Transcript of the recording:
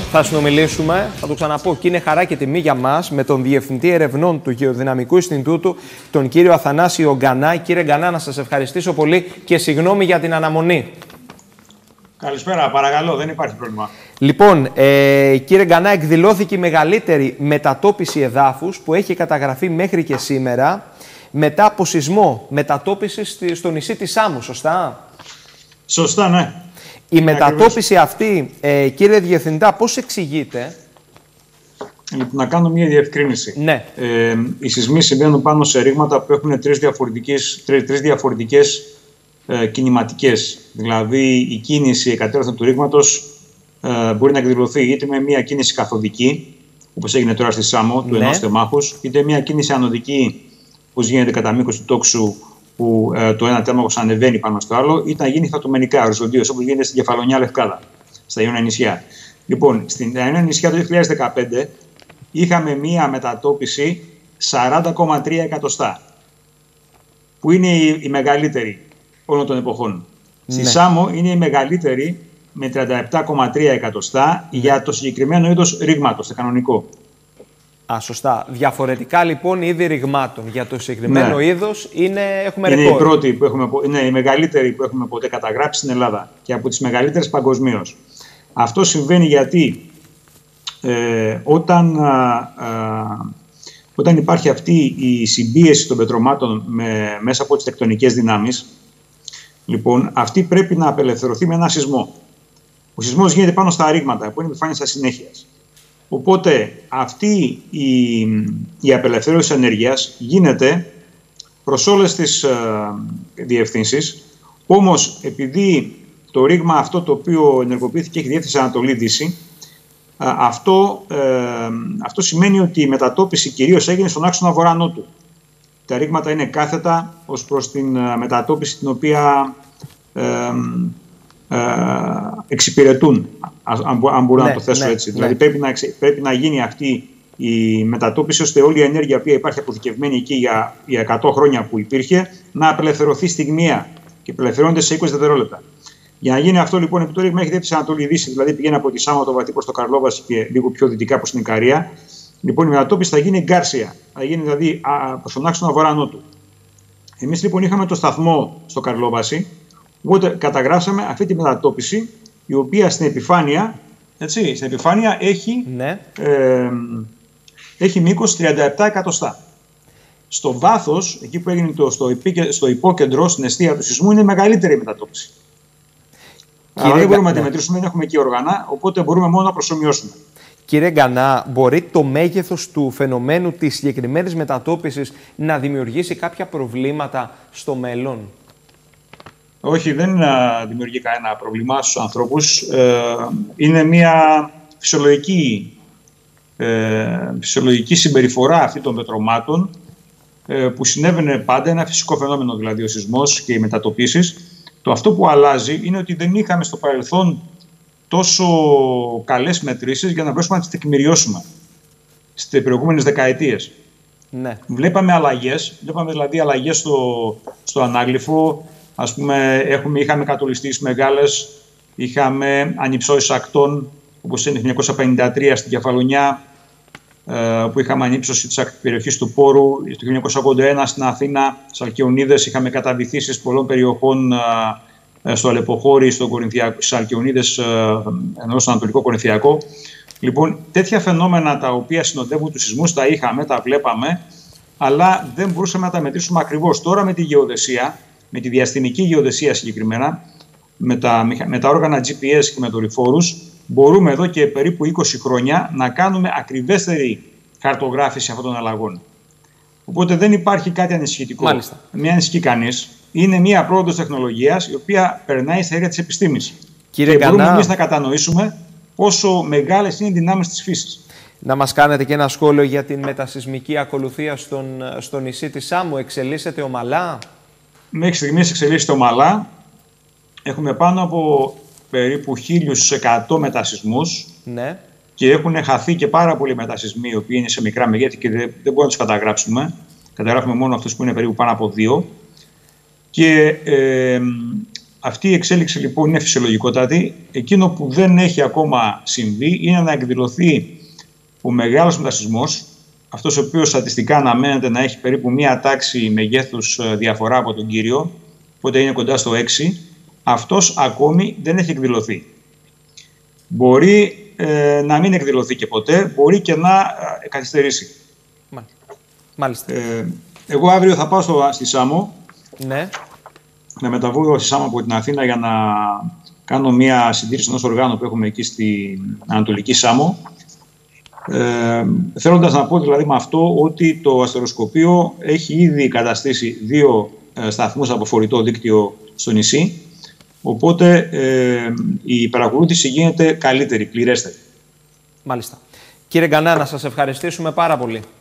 θα συνομιλήσουμε, θα το ξαναπώ, και είναι χαρά και τιμή για μας, με τον Διευθυντή Ερευνών του Γεωδυναμικού Ινστιτούτου, τον κύριο Αθανάσιο Γκανά. Κύριε Γκανά, να σας ευχαριστήσω πολύ και συγγνώμη για την αναμονή. Καλησπέρα, παρακαλώ, δεν υπάρχει πρόβλημα. Λοιπόν, κύριε Γκανά, εκδηλώθηκε η μεγαλύτερη μετατόπιση εδάφους που έχει καταγραφεί μέχρι και σήμερα, μετά από σεισμό μετατόπιση στο νησί της Σάμου, σωστά? Σωστά, ναι. Η μετατόπιση αυτή, κύριε Διευθυντά, πώς εξηγείται? Λοιπόν, να κάνω μια διευκρίνηση. Ναι. Οι σεισμοί συμβαίνουν πάνω σε ρήγματα που έχουν τρεις διαφορετικές κινηματικές. Δηλαδή, η κίνηση εκατέρωθεν του ρήγματος μπορεί να εκδηλωθεί είτε με μια κίνηση καθοδική, όπως έγινε τώρα στη Σάμο, του ενός τεμάχους, είτε μια κίνηση ανωδική, όπως γίνεται κατά μήκος του τόξου, που το ένα τέμαχος ανεβαίνει πάνω στο άλλο, ή να γίνει φατομενικά, οριζοντίως, όπως γίνεται στην Κεφαλονιά Λευκάδα, στα Ιωνία νησιά. Λοιπόν, στην Ιωνία νησιά το 2015 είχαμε μία μετατόπιση 40,3 εκατοστά, που είναι η μεγαλύτερη όλων των εποχών. Ναι. Στη Σάμο είναι η μεγαλύτερη με 37,3 εκατοστά για το συγκεκριμένο είδος ρήγματος, το κανονικό. Σωστά. Διαφορετικά λοιπόν είδη ρηγμάτων για το συγκεκριμένο είδος έχουμε ρεκόρ. Είναι η πρώτη που έχουμε, η μεγαλύτερη που έχουμε ποτέ καταγράψει στην Ελλάδα και από τις μεγαλύτερες παγκοσμίως. Αυτό συμβαίνει γιατί όταν υπάρχει αυτή η συμπίεση των πετρωμάτων μέσα από τις τεκτονικές δυνάμεις, λοιπόν, αυτή πρέπει να απελευθερωθεί με ένα σεισμό. Ο σεισμός γίνεται πάνω στα ρήγματα που είναι επιφάνειας ασυνέχειας. Οπότε αυτή η απελευθέρωση ενέργειας γίνεται προς όλες τις διευθύνσεις. Όμως, επειδή το ρήγμα αυτό το οποίο ενεργοποιήθηκε έχει διεύθυνση Ανατολή-Δύση, αυτό σημαίνει ότι η μετατόπιση κυρίως έγινε στον άξονα βορρά-νότου. Τα ρήγματα είναι κάθετα ως προς την μετατόπιση την οποία εξυπηρετούν, αν μπορώ να το θέσω έτσι. Δηλαδή πρέπει να γίνει αυτή η μετατόπιση ώστε όλη η ενέργεια που υπάρχει αποθηκευμένη εκεί για 100 χρόνια που υπήρχε να απελευθερωθεί στιγμιαία και απελευθερώνεται σε 20 δευτερόλεπτα. Για να γίνει αυτό λοιπόν, επειδή το ρήγμα έχει διεύθυνση Ανατολή-Δύση, δηλαδή πηγαίνει από τη Σάμο το βαθύ προς το Καρλόβαση και λίγο πιο δυτικά προς την Ικαρία, λοιπόν η μετατόπιση θα γίνει εγκάρσια, θα γίνει δηλαδή προς τον άξονα βορρά-νότου. Εμείς λοιπόν είχαμε το σταθμό στο Καρλόβαση. Οπότε καταγράψαμε αυτή τη μετατόπιση, η οποία στην επιφάνεια, έχει μήκος 37 εκατοστά. Στο βάθος, εκεί που έγινε στο υπόκεντρο, στην αιστεία του σεισμού, είναι μεγαλύτερη η μετατόπιση. Αλλά δεν μπορούμε να τη μετρήσουμε, δεν έχουμε εκεί όργανα, οπότε μπορούμε μόνο να προσομοιώσουμε. Κύριε Γκανά, μπορεί το μέγεθος του φαινομένου της συγκεκριμένης μετατόπισης να δημιουργήσει κάποια προβλήματα στο μέλλον? Όχι, δεν δημιουργεί κανένα πρόβλημα στους ανθρώπους. Είναι μια φυσιολογική συμπεριφορά αυτή των πετρωμάτων που συνέβαινε πάντα, ένα φυσικό φαινόμενο δηλαδή ο σεισμός και οι μετατοπίσεις. Το αυτό που αλλάζει είναι ότι δεν είχαμε στο παρελθόν τόσο καλές μετρήσεις για να μπορέσουμε να τις τεκμηριώσουμε στις προηγούμενες δεκαετίες. Ναι. Βλέπαμε δηλαδή αλλαγές στο ανάγλυφο. Ας πούμε, είχαμε κατολιστήσεις μεγάλες, είχαμε ανυψώσεις ακτών, όπως είναι το 1953 στην Κεφαλονιά, που είχαμε ανύψωση της περιοχής του Πόρου. Το 1981 στην Αθήνα, στις Αλκαιονίδες, είχαμε καταβυθίσεις πολλών περιοχών στο Αλεποχώρι, στις Αλκαιονίδες, ενώ στο Ανατολικό Κορινθιακό. Λοιπόν, τέτοια φαινόμενα τα οποία συνοδεύουν τους σεισμούς τα είχαμε, τα βλέπαμε, αλλά δεν μπορούσαμε να τα μετρήσουμε ακριβώς. Τώρα με τη γεωδεσία, με τη διαστημική γεωδεσία συγκεκριμένα, με τα όργανα GPS και με δορυφόρους, μπορούμε εδώ και περίπου 20 χρόνια να κάνουμε ακριβέστερη χαρτογράφηση αυτών των αλλαγών. Οπότε δεν υπάρχει κάτι ανησυχητικό. Μάλιστα. Μην ανησυχεί κανείς. Είναι μια πρόοδος τεχνολογίας η οποία περνάει στα έργα της επιστήμης. Κύριε και μπορούμε Γκανά, εμείς να κατανοήσουμε πόσο μεγάλες είναι οι δυνάμεις της φύσης. Να μας κάνετε και ένα σχόλιο για την μετασεισμική ακολουθία στο νησί της Σάμου. Εξελίσσεται ομαλά? Μέχρι στιγμής εξελίσσεται ομαλά. Έχουμε πάνω από περίπου 1.100 μετασεισμούς. Ναι. Και έχουν χαθεί και πάρα πολλοί μετασεισμοί, οι οποίοι είναι σε μικρά μεγέθη και δεν μπορούμε να τους καταγράψουμε. Καταγράφουμε μόνο αυτούς που είναι περίπου πάνω από 2. Και Αυτή η εξέλιξη λοιπόν είναι φυσιολογικότατη. Εκείνο που δεν έχει ακόμα συμβεί είναι να εκδηλωθεί ο μεγάλος μετασσισμός, αυτός ο οποίος στατιστικά αναμένεται να έχει περίπου μία τάξη μεγέθους διαφορά από τον Κύριο, οπότε είναι κοντά στο 6. Αυτός ακόμη δεν έχει εκδηλωθεί. Μπορεί να μην εκδηλωθεί και ποτέ, μπορεί και να καθυστερήσει. Μάλιστα. Εγώ αύριο θα πάω στη Σάμο. Ναι. Να μεταβώ στη Σάμο από την Αθήνα για να κάνω μια συντήρηση ενός οργάνου που έχουμε εκεί στην Ανατολική Σάμο. Θέλοντας να πω δηλαδή με αυτό ότι το αστεροσκοπείο έχει ήδη καταστήσει 2 σταθμούς από φορητό δίκτυο στο νησί, οπότε η παρακολούθηση γίνεται καλύτερη, πληρέστερη. Μάλιστα. Κύριε Γκανά, να σας ευχαριστήσουμε πάρα πολύ.